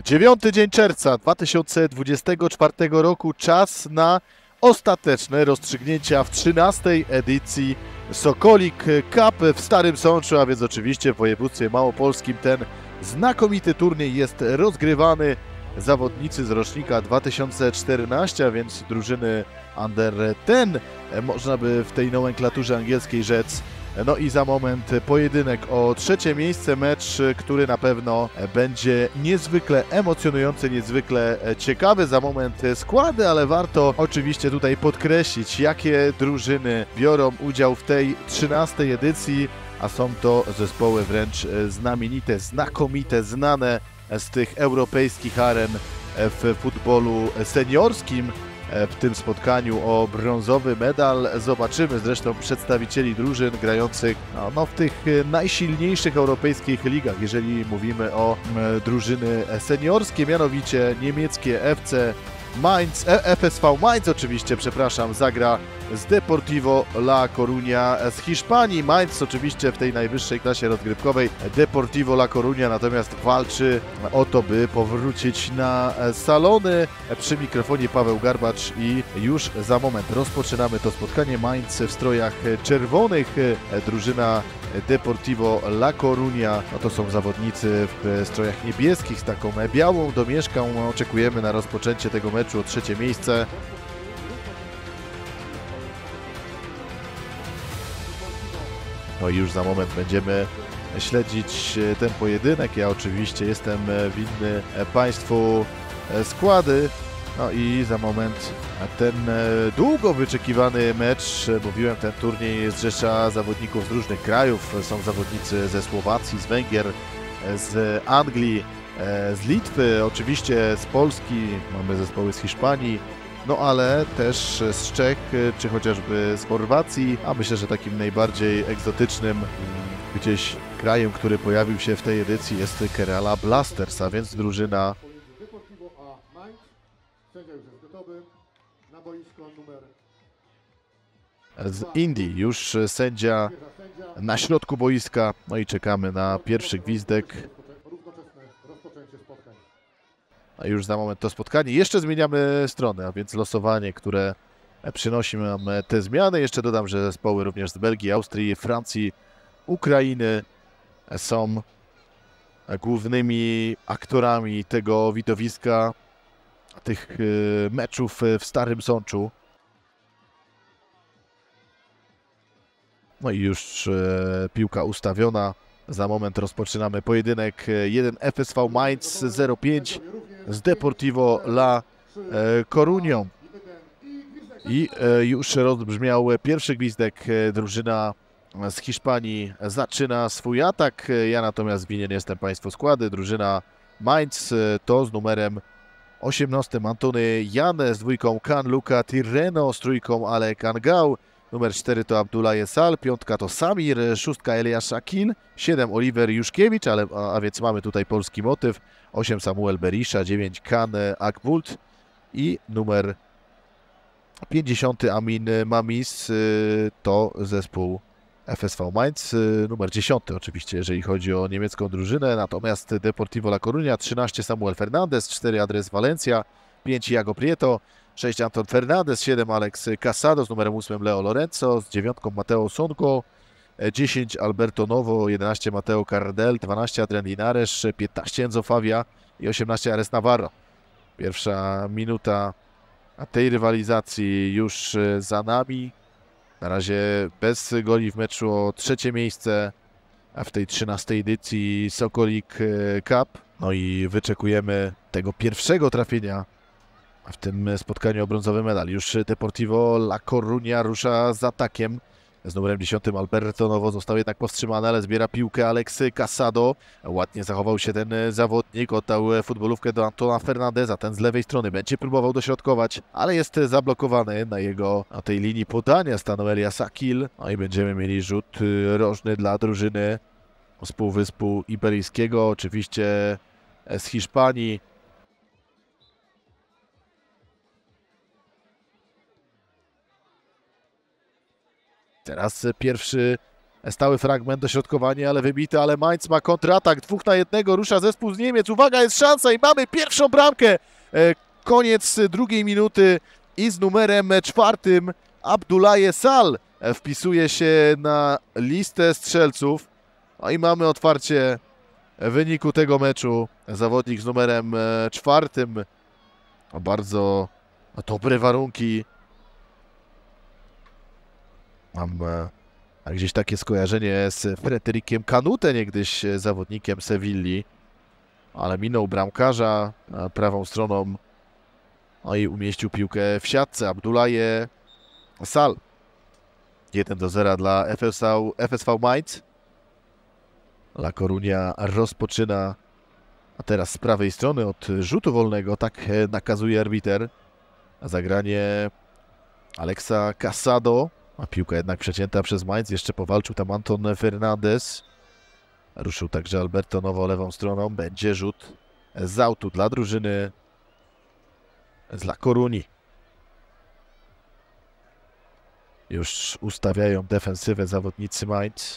9 dzień czerwca 2024 roku. Czas na ostateczne rozstrzygnięcia w 13. edycji Sokolik Cup w Starym Sączu, a więc oczywiście w województwie małopolskim. Ten znakomity turniej jest rozgrywany. Zawodnicy z rocznika 2014, a więc drużyny Under 10, można by w tej nomenklaturze angielskiej rzec. No i za moment pojedynek o trzecie miejsce, mecz, który na pewno będzie niezwykle emocjonujący, niezwykle ciekawy. Za moment składy, ale warto oczywiście tutaj podkreślić, jakie drużyny biorą udział w tej 13. edycji, a są to zespoły wręcz znamienite, znakomite, znane z tych europejskich aren w futbolu seniorskim. W tym spotkaniu o brązowy medal zobaczymy zresztą przedstawicieli drużyn grających w tych najsilniejszych europejskich ligach, jeżeli mówimy o drużyny seniorskie, mianowicie niemieckie FSV Mainz oczywiście, przepraszam, zagra z Deportivo La Coruña z Hiszpanii. Mainz oczywiście w tej najwyższej klasie rozgrywkowej, Deportivo La Coruña natomiast walczy o to, by powrócić na salony. Przy mikrofonie Paweł Garbacz i już za moment rozpoczynamy to spotkanie. Mainz w strojach czerwonych, drużyna Deportivo La Coruña, to są zawodnicy w strojach niebieskich z taką białą domieszką. Oczekujemy na rozpoczęcie tego meczu o trzecie miejsce. No i już za moment będziemy śledzić ten pojedynek. Ja oczywiście jestem winny Państwu składy. No i za moment ten długo wyczekiwany mecz. Mówiłem, ten turniej zrzesza zawodników z różnych krajów. Są zawodnicy ze Słowacji, z Węgier, z Anglii, z Litwy, oczywiście z Polski. Mamy zespoły z Hiszpanii, no ale też z Czech, czy chociażby z Chorwacji. A myślę, że takim najbardziej egzotycznym gdzieś krajem, który pojawił się w tej edycji, jest Kerala Blasters, a więc drużyna z Indii. Już sędzia na środku boiska. No i czekamy na pierwszy gwizdek. A już za moment to spotkanie. Jeszcze zmieniamy stronę, a więc losowanie, które przynosi nam te zmiany. Jeszcze dodam, że zespoły również z Belgii, Austrii, Francji, Ukrainy są głównymi aktorami tego widowiska, tych meczów w Starym Sączu. No i już piłka ustawiona. Za moment rozpoczynamy pojedynek. 1 FSV Mainz 05 z Deportivo La Coruñą. I już rozbrzmiał pierwszy gwizdek. Drużyna z Hiszpanii zaczyna swój atak. Ja natomiast winien jestem Państwu składy. Drużyna Mainz to z numerem 18 Antony Jan, z dwójką Can Luca Tirreno, z trójką Alek Angał. Numer 4 to Abdullah Sal, piątka to Samir, szóstka Eliasz Akil, 7 Oliver Juszkiewicz, a więc mamy tutaj polski motyw, 8 Samuel Berisha, 9 Kan Akbult i numer 50 Amin Mamis to zespół FSV Mainz, numer 10 oczywiście, jeżeli chodzi o niemiecką drużynę, natomiast Deportivo La Coruña 13 Samuel Fernandez, 4 Andres Valencia, 5 Iago Prieto, 6 Anton Fernandez, 7 Alex Casado, z numerem 8 Leo Lorenzo, z 9 Mateo Sonko, 10 Alberto Novo, 11 Mateo Cardel, 12 Adrian Linares, 15 Enzo Favia i 18 Ares Navarro. Pierwsza minuta tej rywalizacji już za nami. Na razie bez goli w meczu o trzecie miejsce w tej 13. edycji Sokolik Cup. No i wyczekujemy tego pierwszego trafienia w tym spotkaniu o brązowy medal. Już Deportivo La Coruña rusza z atakiem. Z numerem 10 Alberto Novo został jednak powstrzymany, ale zbiera piłkę Alex Casado. Ładnie zachował się ten zawodnik, oddał futbolówkę do Antona Fernandeza. Ten z lewej strony będzie próbował dośrodkować, ale jest zablokowany na tej linii podania. Stanął Elias Akil. No i będziemy mieli rzut rożny dla drużyny z Półwyspu Iberyjskiego, oczywiście z Hiszpanii. Teraz pierwszy Stały fragment, dośrodkowanie, ale wybity, ale Mainz ma kontratak, 2 na 1, rusza zespół z Niemiec, uwaga, jest szansa i mamy pierwszą bramkę. Koniec drugiej minuty i z numerem 4 Abdoulaye Sall wpisuje się na listę strzelców. No i mamy otwarcie wyniku tego meczu. Zawodnik z numerem 4. Bardzo dobre warunki. Mam gdzieś takie skojarzenie z Frederikiem Kanute, niegdyś zawodnikiem Sewilli. Ale minął bramkarza prawą stroną. No i umieścił piłkę w siatce. Abdoulaye Sall. 1-0 dla FSV Mainz. La Coruña rozpoczyna, a teraz z prawej strony od rzutu wolnego, tak nakazuje arbiter. Zagranie Alexa Casado, a piłka jednak przecięta przez Mainz, jeszcze powalczył tam Anton Fernandez. Ruszył także Alberto Novo lewą stroną, będzie rzut z autu dla drużyny z La Coruñi. Już ustawiają defensywę zawodnicy Mainz.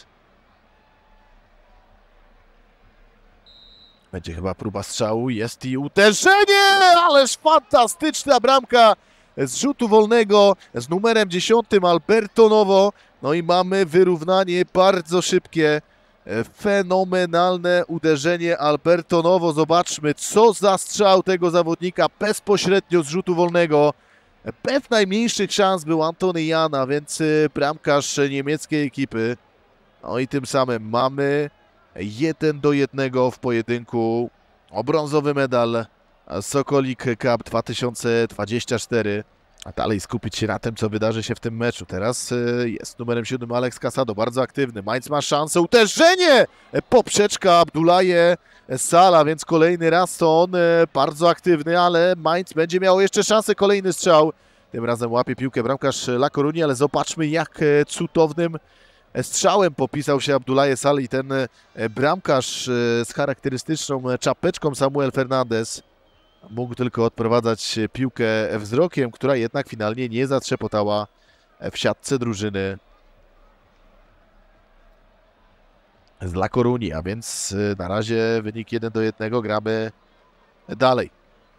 Będzie chyba próba strzału, jest i uderzenie, ależ fantastyczna bramka z rzutu wolnego z numerem 10 Alberto Novo. No i mamy wyrównanie bardzo szybkie, fenomenalne uderzenie Alberto Novo. Zobaczmy, co za strzał tego zawodnika bezpośrednio z rzutu wolnego. Bez najmniejszych szans był Antony Jana, więc bramkarz niemieckiej ekipy. No i tym samym mamy 1-1 w pojedynku o brązowy medal Sokolik Cup 2024. A dalej skupić się na tym, co wydarzy się w tym meczu. Teraz jest numerem 7 Alex Casado, bardzo aktywny. Mainz ma szansę, uderzenie! Poprzeczka Abdoulaye Salla, więc kolejny raz to on bardzo aktywny, ale Mainz będzie miało jeszcze szansę, kolejny strzał. Tym razem łapie piłkę bramkarz La Coruña, ale zobaczmy, jak cudownym strzałem popisał się Abdoulaye Sall i ten bramkarz z charakterystyczną czapeczką Samuel Fernandez mógł tylko odprowadzać piłkę wzrokiem, która jednak finalnie nie zatrzepotała w siatce drużyny z La Coruña, a więc na razie wynik 1-1, gramy dalej.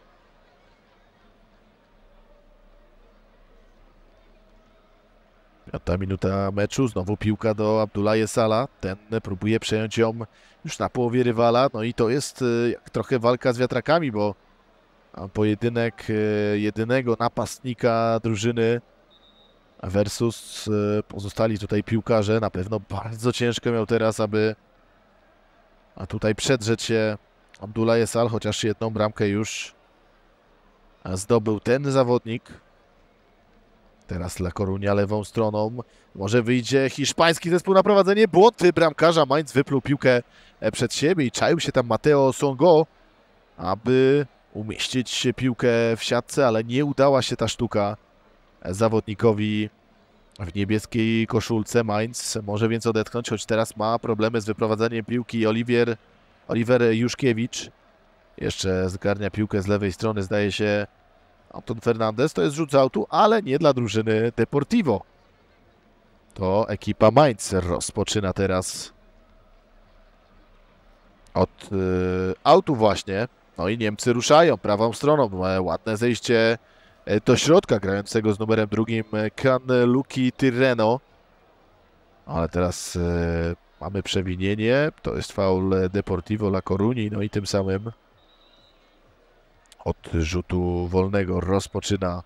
Piąta minuta meczu, znowu piłka do Abdoulaye Salla, ten próbuje przejąć ją już na połowie rywala, no i to jest jak trochę walka z wiatrakami, bo pojedynek jedynego napastnika drużyny versus pozostali tutaj piłkarze. Na pewno bardzo ciężko miał teraz, aby tutaj przedrzeć się Abdoulaye Sall, chociaż jedną bramkę już zdobył ten zawodnik. Teraz La Coruña lewą stroną. Może wyjdzie hiszpański zespół na prowadzenie. Błąd bramkarza. Mainz wypluł piłkę przed siebie i czaił się tam Mateo Songo, aby umieścić piłkę w siatce, ale nie udała się ta sztuka zawodnikowi w niebieskiej koszulce. Mainz może więc odetchnąć, choć teraz ma problemy z wyprowadzeniem piłki. Oliver Juszkiewicz jeszcze zgarnia piłkę z lewej strony, zdaje się Anton Fernandez. To jest rzut z autu, ale nie dla drużyny Deportivo. To ekipa Mainz rozpoczyna teraz od autu właśnie. No i Niemcy ruszają prawą stroną. Ładne zejście do środka grającego z numerem 2 Gianluigi Tirreno. Ale teraz mamy przewinienie. To jest faul Deportivo La Coruña. No i tym samym od rzutu wolnego rozpoczyna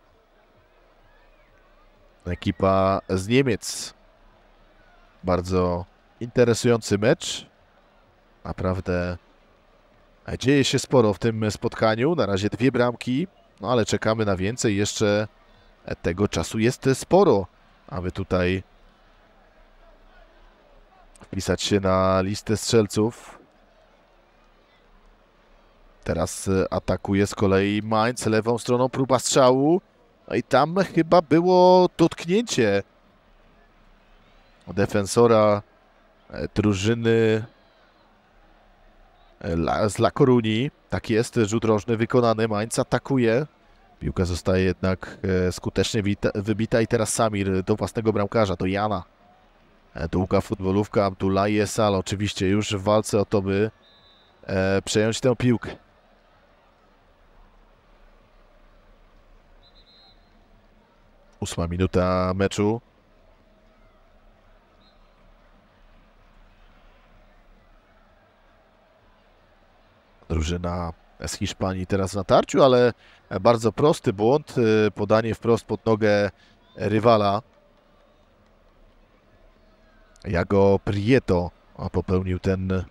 ekipa z Niemiec. Bardzo interesujący mecz. Naprawdę dzieje się sporo w tym spotkaniu. Na razie 2 bramki, no ale czekamy na więcej. Jeszcze tego czasu jest sporo, aby tutaj wpisać się na listę strzelców. Teraz atakuje z kolei Mainz lewą stroną, próba strzału. No i tam chyba było dotknięcie defensora drużyny z La Coruña. Tak jest, rzut rożny wykonany. Mainz atakuje. Piłka zostaje jednak skutecznie wybita i teraz Samir do własnego bramkarza, do Jana. Długa futbolówka, Abdullahi Esal oczywiście już w walce o to, by przejąć tę piłkę. Ósma minuta meczu. Drużyna z Hiszpanii teraz w natarciu, ale bardzo prosty błąd. Podanie wprost pod nogę rywala. Iago Prieto popełnił ten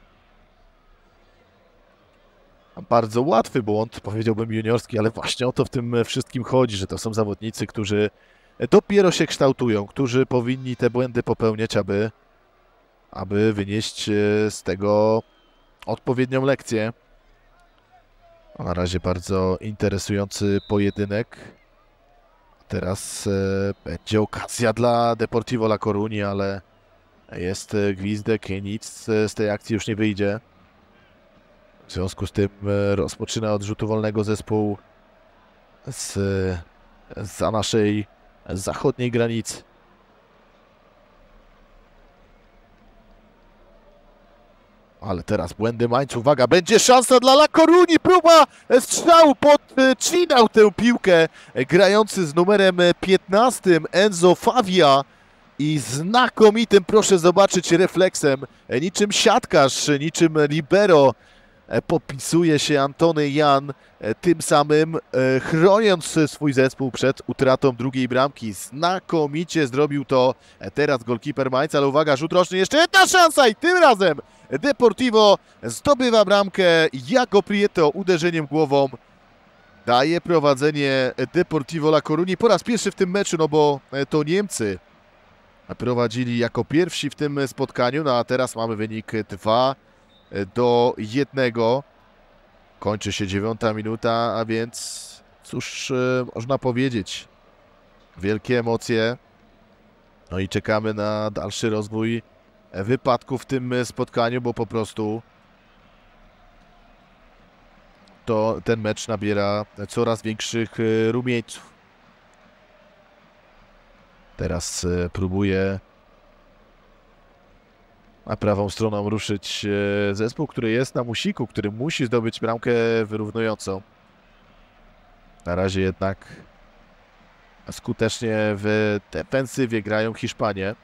bardzo łatwy błąd, powiedziałbym juniorski, ale właśnie o to w tym wszystkim chodzi, że to są zawodnicy, którzy dopiero się kształtują, którzy powinni te błędy popełniać, aby wynieść z tego odpowiednią lekcję. Na razie bardzo interesujący pojedynek. Teraz będzie okazja dla Deportivo La Coruña, ale jest gwizdek i nic z tej akcji już nie wyjdzie. W związku z tym rozpoczyna od rzutu wolnego zespół za naszej zachodniej granicy. Ale teraz błędy Mainz. Uwaga, będzie szansa dla La Coruñi. Próba strzału, podcinał tę piłkę grający z numerem 15 Enzo Favia. I znakomitym, proszę zobaczyć, refleksem, niczym siatkarz, niczym libero, popisuje się Antony Jan, tym samym chroniąc swój zespół przed utratą drugiej bramki. Znakomicie zrobił to teraz golkiper Mainz, ale uwaga, rzut roczny, jeszcze jedna szansa i tym razem Deportivo zdobywa bramkę. Iago Prieto uderzeniem głową daje prowadzenie Deportivo La Coruña po raz pierwszy w tym meczu, no bo to Niemcy prowadzili jako pierwsi w tym spotkaniu, no a teraz mamy wynik 2-1. Kończy się 9. minuta, a więc cóż można powiedzieć. Wielkie emocje. No i czekamy na dalszy rozwój wypadków w tym spotkaniu, bo po prostu ten mecz nabiera coraz większych rumieńców. Teraz próbuje na prawą stroną ruszyć zespół, który jest na musiku, który musi zdobyć bramkę wyrównującą. Na razie jednak skutecznie w defensywie grają Hiszpanie.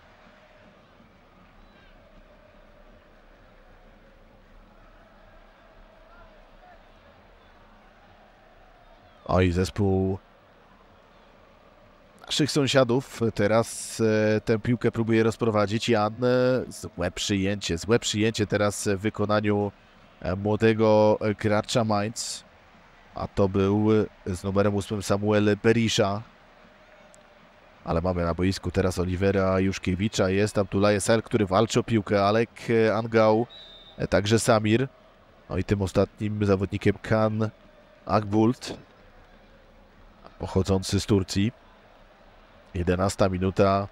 Oj, zespół naszych sąsiadów teraz tę piłkę próbuje rozprowadzić. Jan, złe przyjęcie teraz w wykonaniu młodego gracza Mainz. A to był z numerem 8 Samuel Berisha. Ale mamy na boisku teraz Olivera Juszkiewicza. Jest Abdullahi Esal, który walczy o piłkę. Alek Angał, także Samir. No i tym ostatnim zawodnikiem Kan Akbult, pochodzący z Turcji. 11 minuta.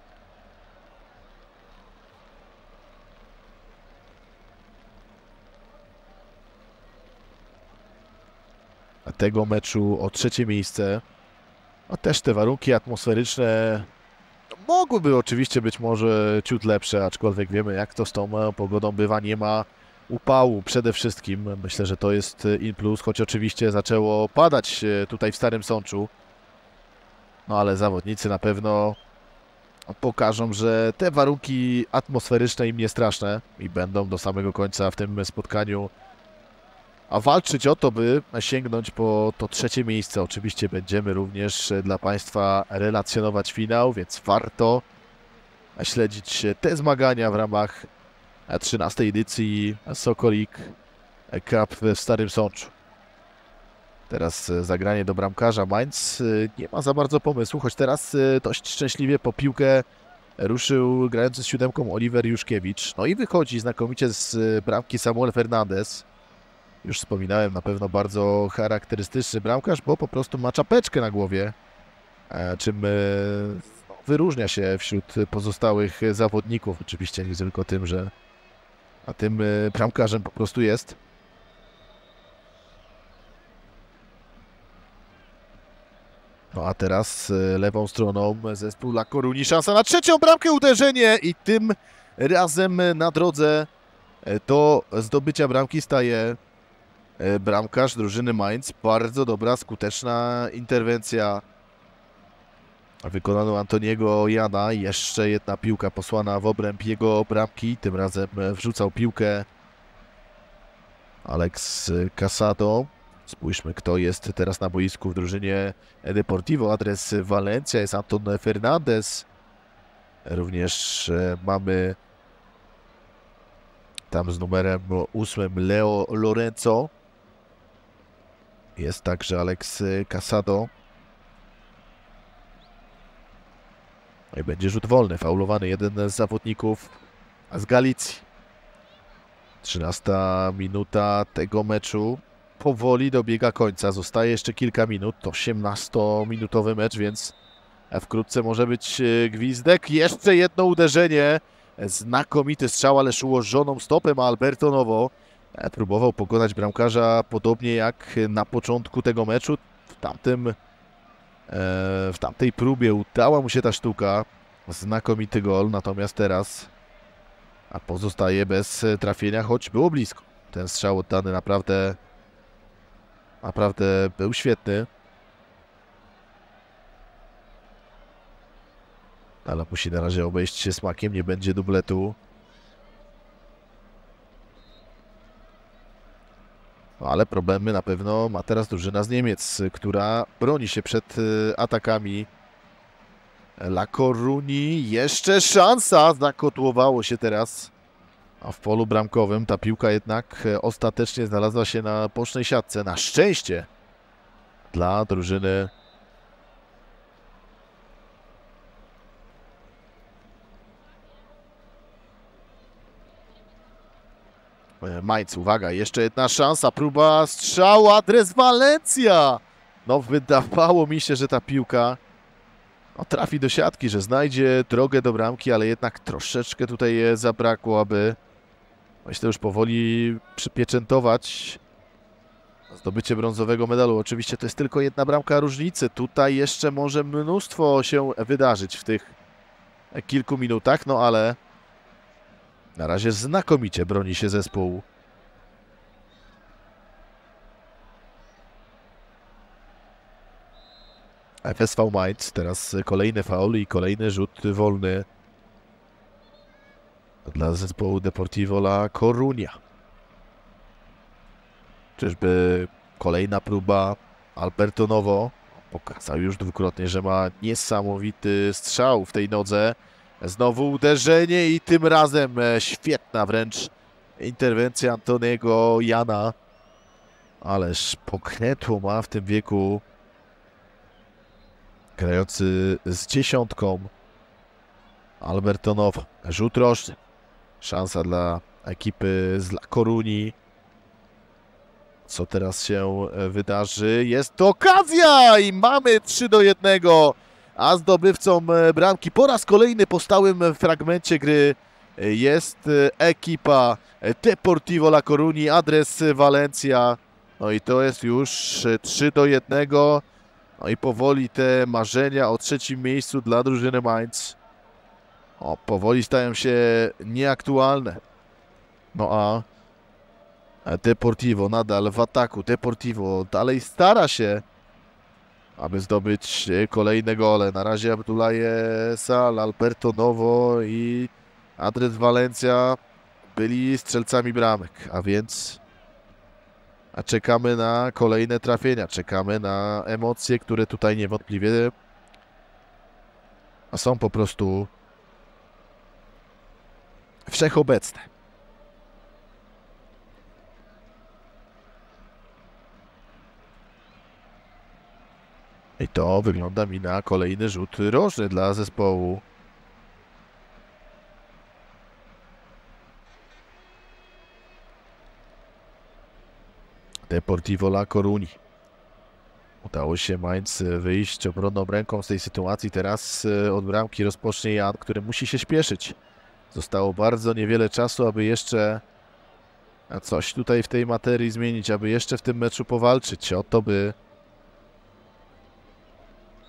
Tego meczu o trzecie miejsce. A też te warunki atmosferyczne mogłyby oczywiście być może ciut lepsze, aczkolwiek wiemy, jak to z tą pogodą bywa. Nie ma upału przede wszystkim. Myślę, że to jest in plus, choć oczywiście zaczęło padać tutaj w Starym Sączu. No ale zawodnicy na pewno pokażą, że te warunki atmosferyczne im nie straszne i będą do samego końca w tym spotkaniu walczyć o to, by sięgnąć po to trzecie miejsce. Oczywiście będziemy również dla Państwa relacjonować finał, więc warto śledzić te zmagania w ramach 13. edycji Sokolik Cup w Starym Sączu. Teraz zagranie do bramkarza. Mainz nie ma za bardzo pomysłu, choć teraz dość szczęśliwie po piłkę ruszył grający z 7 Oliver Juszkiewicz. No i wychodzi znakomicie z bramki Samuel Fernandez. Już wspominałem, na pewno bardzo charakterystyczny bramkarz, bo po prostu ma czapeczkę na głowie, czym wyróżnia się wśród pozostałych zawodników. Oczywiście nie tylko tym, że tym bramkarzem po prostu jest. . . No a teraz lewą stroną zespół La Coruni. Szansa na trzecią bramkę, uderzenie i tym razem na drodze do zdobycia bramki staje bramkarz drużyny Mainz. Bardzo dobra, skuteczna interwencja wykonano Antoniego Jana. Jeszcze jedna piłka posłana w obręb jego bramki. Tym razem wrzucał piłkę Alex Casado. Spójrzmy, kto jest teraz na boisku w drużynie Deportivo. Adres Valencia, jest Anton Fernandez. Również mamy tam z numerem 8 Leo Lorenzo. Jest także Alex Casado. No i będzie rzut wolny, faulowany jeden z zawodników z Galicji. 13 minuta tego meczu powoli dobiega końca. Zostaje jeszcze kilka minut. To 18-minutowy mecz, więc wkrótce może być gwizdek. Jeszcze jedno uderzenie. Znakomity strzał, ależ ułożoną stopem Alberto Novo. Próbował pokonać bramkarza podobnie jak na początku tego meczu. W tamtej próbie udała mu się ta sztuka. Znakomity gol, natomiast teraz pozostaje bez trafienia, choć było blisko. Ten strzał oddany naprawdę był świetny. Ale musi na razie obejść się smakiem, nie będzie dubletu. No, ale problemy na pewno ma teraz drużyna z Niemiec, która broni się przed atakami La Coruni. Jeszcze szansa, zakotłowało się teraz w polu bramkowym. Ta piłka jednak ostatecznie znalazła się na bocznej siatce. Na szczęście dla drużyny Mainz. Uwaga, jeszcze jedna szansa, próba strzału, adres Valencia. No wydawało mi się, że ta piłka trafi do siatki, że znajdzie drogę do bramki, ale jednak troszeczkę tutaj zabrakło, aby myślę już powoli przypieczętować zdobycie brązowego medalu. Oczywiście to jest tylko jedna bramka różnicy. Tutaj jeszcze może mnóstwo się wydarzyć w tych kilku minutach, no ale na razie znakomicie broni się zespół FSV Mainz. Teraz kolejny faul i kolejny rzut wolny dla zespołu Deportivo La Coruña. Czyżby kolejna próba? Alberto Novo pokazał już dwukrotnie, że ma niesamowity strzał w tej nodze. Znowu uderzenie i tym razem świetna wręcz interwencja Antoniego Jana. Ależ pokrętło ma w tym wieku grający z dziesiątką Alberto Novo. Rzut rożny. Szansa dla ekipy z La Coruni. Co teraz się wydarzy? Jest to okazja i mamy 3-1. A zdobywcą bramki po raz kolejny po stałym fragmencie gry jest ekipa Deportivo La Coruni, adres Valencia. No i to jest już 3-1. No i powoli te marzenia o trzecim miejscu dla drużyny Mainz powoli stają się nieaktualne. No a Deportivo nadal w ataku. Deportivo dalej stara się, aby zdobyć kolejne gole. Na razie Abdoulaye Sal, Alberto Novo i adres Valencia byli strzelcami bramek, a więc czekamy na kolejne trafienia, czekamy na emocje, które tutaj niewątpliwie są po prostu wszechobecne. I to wygląda mi na kolejny rzut rożny dla zespołu Deportivo La Coruni. Udało się Mainz wyjść obronną ręką z tej sytuacji. Teraz od bramki rozpocznie Jan, który musi się śpieszyć. Zostało bardzo niewiele czasu, aby jeszcze coś tutaj w tej materii zmienić, aby jeszcze w tym meczu powalczyć o to, by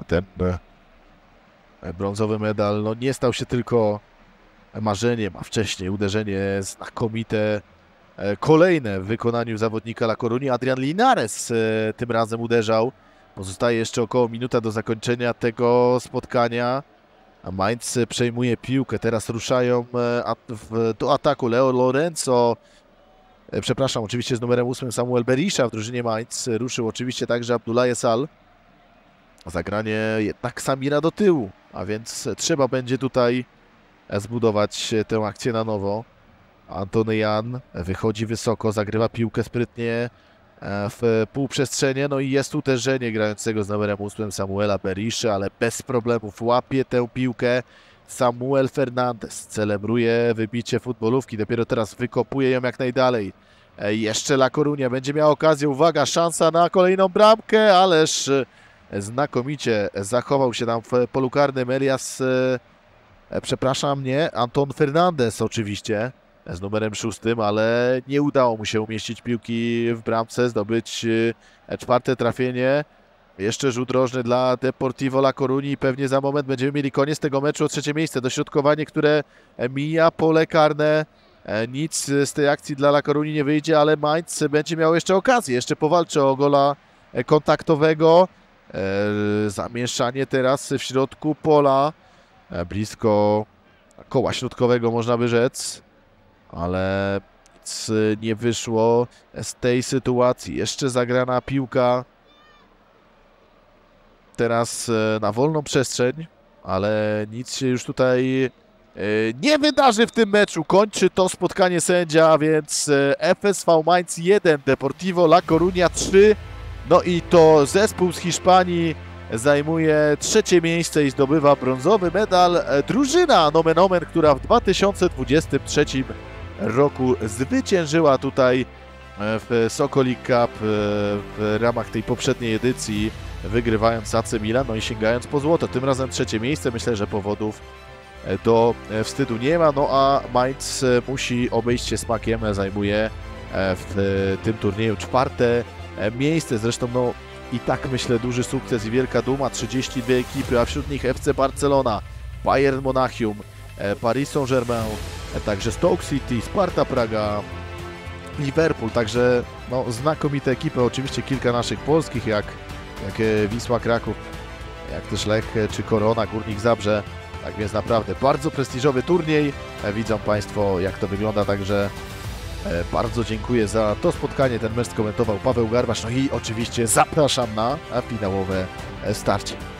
Ten brązowy medal no, nie stał się tylko marzeniem, a wcześniej uderzenie znakomite, kolejne w wykonaniu zawodnika La Coruña. Adrian Linares tym razem uderzał. Pozostaje jeszcze około minuta do zakończenia tego spotkania. A Mainz przejmuje piłkę. Teraz ruszają do ataku Leo Lorenzo. Przepraszam, oczywiście z numerem 8 Samuel Berisha w drużynie Mainz. Ruszył oczywiście także Abdoulaye Sall. Zagranie jednak Samira do tyłu, a więc trzeba będzie tutaj zbudować tę akcję na nowo. Antony Jan wychodzi wysoko, zagrywa piłkę sprytnie w półprzestrzenie, no i jest uderzenie grającego z numerem 8 Samuela Berisha, ale bez problemów łapie tę piłkę Samuel Fernandez, celebruje wybicie futbolówki, dopiero teraz wykopuje ją jak najdalej. Jeszcze La Coruña będzie miała okazję, uwaga, szansa na kolejną bramkę, ależ znakomicie zachował się tam w polu karnym Elias, przepraszam, nie, Anton Fernandez oczywiście, z numerem 6, ale nie udało mu się umieścić piłki w bramce, zdobyć czwarte trafienie. Jeszcze rzut rożny dla Deportivo La Coruña i pewnie za moment będziemy mieli koniec tego meczu o trzecie miejsce. Dośrodkowanie, które mija pole karne. Nic z tej akcji dla La Coruña nie wyjdzie, ale Mainz będzie miał jeszcze okazję. Jeszcze powalczy o gola kontaktowego. Zamieszanie teraz w środku pola. Blisko koła środkowego można by rzec. Ale nic nie wyszło z tej sytuacji. Jeszcze zagrana piłka. Teraz na wolną przestrzeń, ale nic się już tutaj nie wydarzy w tym meczu. Kończy to spotkanie sędzia, a więc FSV Mainz 1, Deportivo La Coruña 3. No i to zespół z Hiszpanii zajmuje trzecie miejsce i zdobywa brązowy medal. Drużyna nomen omen, która w 2023 roku zwyciężyła tutaj w Sokoli Cup w ramach tej poprzedniej edycji, wygrywając AC Milan, no i sięgając po złoto. Tym razem trzecie miejsce, myślę, że powodów do wstydu nie ma, no a Mainz musi obejść się smakiem, zajmuje w tym turnieju czwarte miejsce, zresztą no i tak myślę duży sukces i wielka duma, 32 ekipy, a wśród nich FC Barcelona, Bayern Monachium, Paris Saint-Germain, także Stoke City, Sparta Praga, Liverpool, także no, znakomite ekipy, oczywiście kilka naszych polskich, jak Wisła Kraków, jak też Lech czy Korona, Górnik Zabrze. Tak więc naprawdę bardzo prestiżowy turniej. Widzą Państwo, jak to wygląda, także bardzo dziękuję za to spotkanie. Ten mecz skomentował Paweł Garbasz, no i oczywiście zapraszam na finałowe starcie.